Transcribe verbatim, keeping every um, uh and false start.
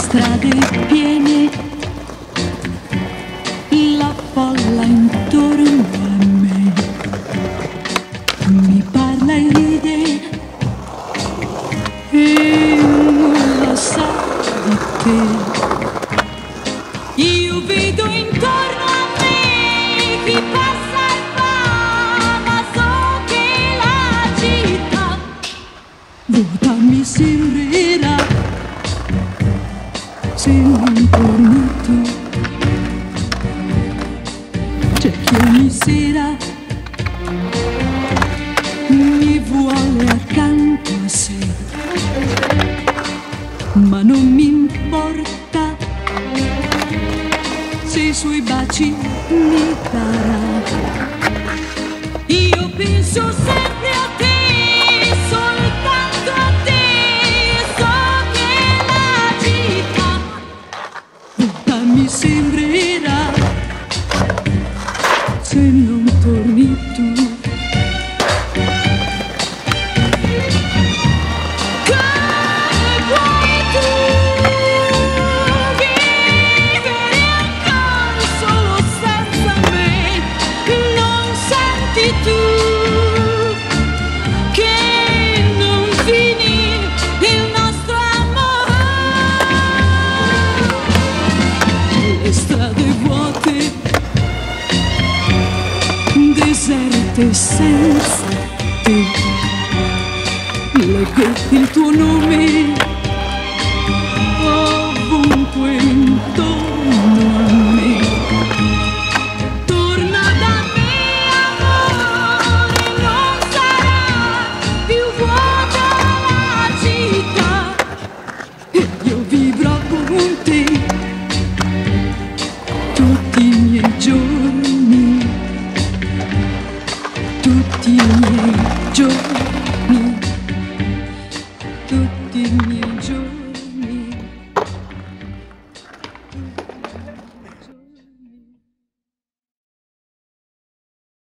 strade piene, la folla intorno a me mi parla e ride e non lo sa di te. Io vedo intorno a me chi passa e va, ma so che la città vuota mi sembrerà se non torni tu. C'è chi ogni sera mi vuole accanto a sé, ma non mi importa se i suoi baci mi darà. Io penso sempre a te, soltanto a te, so che la città tutta mi sembrerà se non torni tu. Senza te leggo il tuo nome ovunque intorno a me. Torna da me amore, non sarà più vuota la città e io vivrò con te tutti i miei giorni, tutti i miei giorni, tutti i miei